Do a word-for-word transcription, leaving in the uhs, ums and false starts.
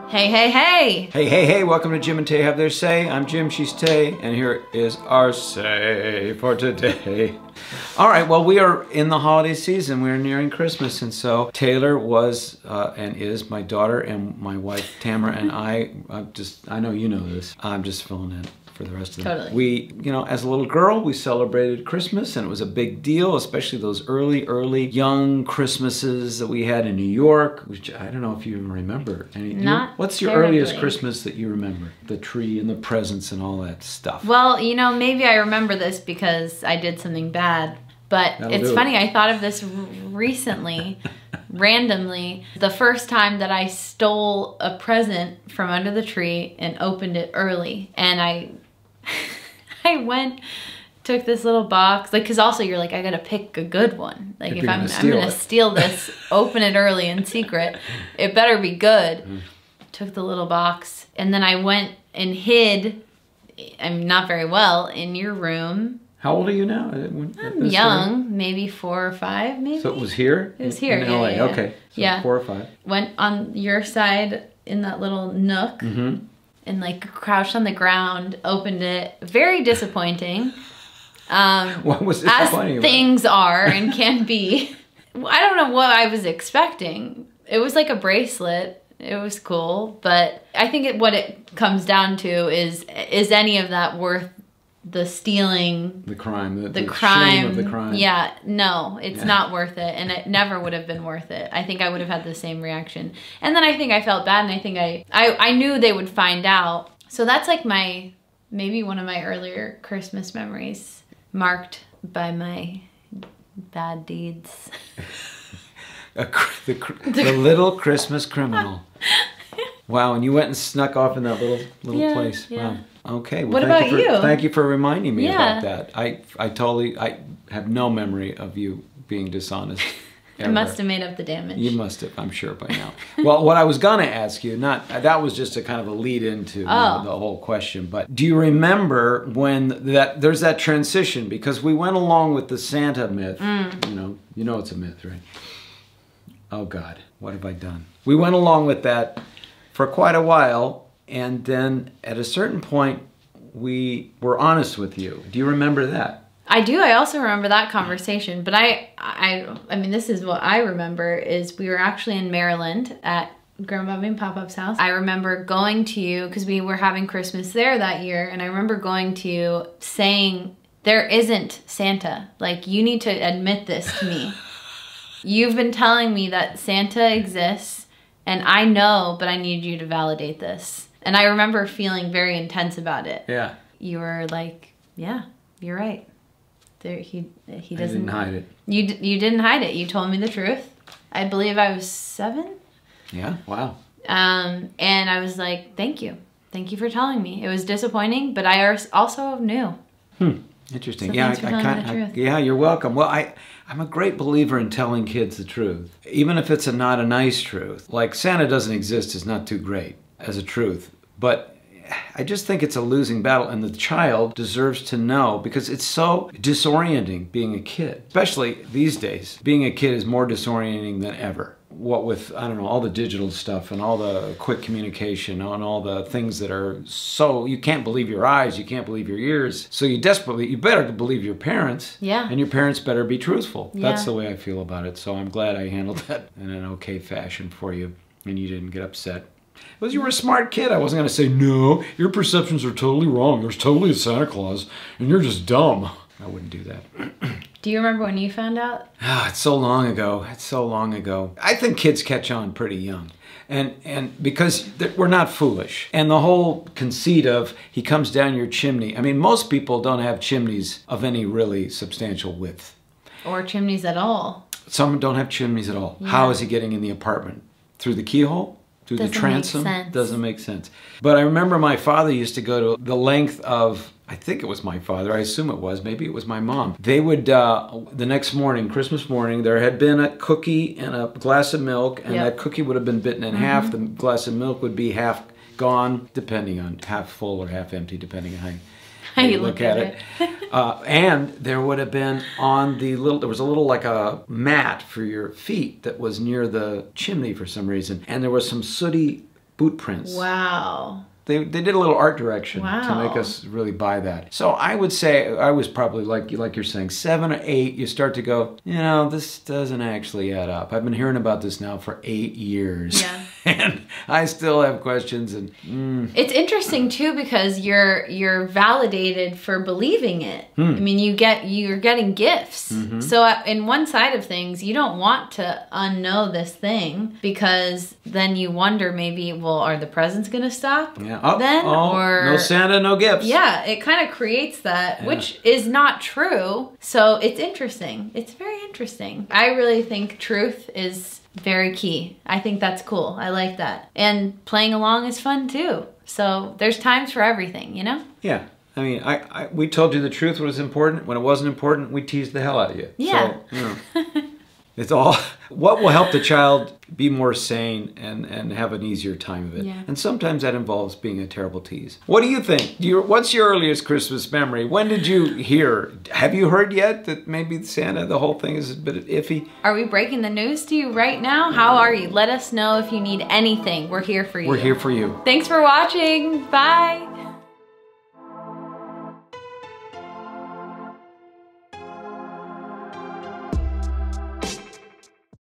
Hey, hey, hey! Hey, hey, hey, welcome to Jim and Tay Have Their Say. I'm Jim, she's Tay, and here is our say for today. All right, well, we are in the holiday season. We're nearing Christmas, and so Taylor was uh, and is my daughter, and my wife Tamara and I, I'm just, I know you know this, I'm just filling in for the rest of the Totally. We, you know, as a little girl, we celebrated Christmas, and it was a big deal, especially those early, early young Christmases that we had in New York, which I don't know if you even remember. Any, Not you, what's your terribly. earliest Christmas that you remember? The tree and the presents and all that stuff. Well, you know, maybe I remember this because I did something bad, but That'll it's do it. funny, I thought of this r- recently, randomly. The first time that I stole a present from under the tree and opened it early, and I... I went, took this little box, like, cause also you're like, I gotta pick a good one. Like, If if, you're I'm, gonna I'm steal gonna it. steal this, open it early in secret, it better be good. Mm. Took the little box, and then I went and hid, I'm not very well, in your room. How old are you now? Uh, when- at I'm this young, time? maybe four or five, maybe. So it was here? It was In- here, in yeah, L A. yeah, yeah. Okay. So Yeah. four or five. Went on your side in that little nook. Mm-hmm. And like crouched on the ground, opened it. Very disappointing. Um, What was as disappointing about it? things are and can be. I don't know what I was expecting. It was like a bracelet. It was cool, but I think it, what it comes down to is, is any of that worth the stealing, The crime, the, the, the crime? shame of the crime. Yeah, no, it's Yeah. not worth it, and it never would have been worth it. I think I would have had the same reaction, and then I think I felt bad, and I think I, I, I knew they would find out. So that's like my, maybe one of my earlier Christmas memories, marked by my bad deeds. A cr- the, cr- the little Christmas criminal. Wow, and you went and snuck off in that little little Yeah, place. yeah. Wow. Okay. Well, What thank about you, for, you? Thank you for reminding me Yeah. about that. I I totally I have no memory of you being dishonest. I ever. must have made up the damage. You must have, I'm sure by now. Well, what I was gonna ask you, not that was just a kind of a lead into you know, Oh. the whole question, but do you remember when that there's that transition, because we went along with the Santa myth. Mm. You know, you know it's a myth, right? Oh God, what have I done? We went along with that for quite a while, and then at a certain point, we were honest with you. Do you remember that? I do. I also remember that conversation, but I, I, I mean, this is what I remember is we were actually in Maryland at Grandma Bobby and Pop-Up's house. I remember going to you because we were having Christmas there that year, and I remember going to you saying, there isn't Santa. Like, you need to admit this to me. You've been telling me that Santa exists, and I know, but I need you to validate this. And I remember feeling very intense about it. Yeah. You were like, yeah, you're right. There, he he I doesn't didn't hide it. You d- you didn't hide it. You told me the truth. I believe I was seven. Yeah. Wow. Um, and I was like, thank you, thank you for telling me. It was disappointing, but I ars- also knew. Hmm. Interesting. So yeah, thanks for I, I telling kind the I, truth. yeah, you're welcome. Well, I I'm a great believer in telling kids the truth, even if it's a not a nice truth. Like Santa doesn't exist is not too great as a truth, but I just think it's a losing battle, and the child deserves to know, because it's so disorienting being a kid. Especially these days, being a kid is more disorienting than ever. What with, I don't know, all the digital stuff and all the quick communication and all the things that are so, you can't believe your eyes, you can't believe your ears. So you desperately, you better believe your parents. Yeah. And your parents better be truthful. That's Yeah. the way I feel about it. So I'm glad I handled that in an okay fashion for you, and you didn't get upset. Because you were a smart kid. I wasn't going to say, no, your perceptions are totally wrong. There's totally a Santa Claus, and you're just dumb. I wouldn't do that. Do you remember when you found out? Ah, it's so long ago. It's so long ago. I think kids catch on pretty young. And and because th- we're not foolish. And the whole conceit of he comes down your chimney. I mean, most people don't have chimneys of any really substantial width. Or chimneys at all? Some don't have chimneys at all. Yeah. How is he getting in the apartment? Through the keyhole? Through Doesn't the make transom? sense. Doesn't make sense. But I remember my father used to go to the length of, I think it was my father, I assume it was, maybe it was my mom. They would, uh, the next morning, Christmas morning, there had been a cookie and a glass of milk, and Yep. that cookie would have been bitten in half. The glass of milk would be half gone, depending on half full or half empty, depending on how you, How you look at it. uh, and there would have been on the little, there was a little like a mat for your feet that was near the chimney for some reason. And there was some sooty boot prints. Wow. They, they did a little art direction Wow. to make us really buy that. So I would say I was probably like like you're saying seven or eight. You start to go, you know, this doesn't actually add up. I've been hearing about this now for eight years, Yeah. and I still have questions. And mm. It's interesting too because you're you're validated for believing it. Hmm. I mean, you get you're getting gifts. Mm-hmm. So uh, in one side of things, you don't want to unknow this thing because then you wonder maybe, well, are the presents going to stop? Yeah. Oh, then oh, or no Santa, no gifts. yeah, it kind of creates that, Yeah. which is not true. So it's interesting. It's very interesting. I really think truth is very key. I think that's cool. I like that. And playing along is fun too. So there's times for everything, you know? Yeah. I mean, I, I we told you the truth was important. When it wasn't important, we teased the hell out of you. Yeah. So, you know, it's all, what will help the child be more sane and, and have an easier time of it. Yeah. And sometimes that involves being a terrible tease. What do you think? Do you, what's your earliest Christmas memory? When did you hear? Have you heard yet that maybe Santa, the whole thing is a bit iffy? Are we breaking the news to you right now? How are you? Let us know if you need anything. We're here for you. We're here for you. Thanks for watching. Bye.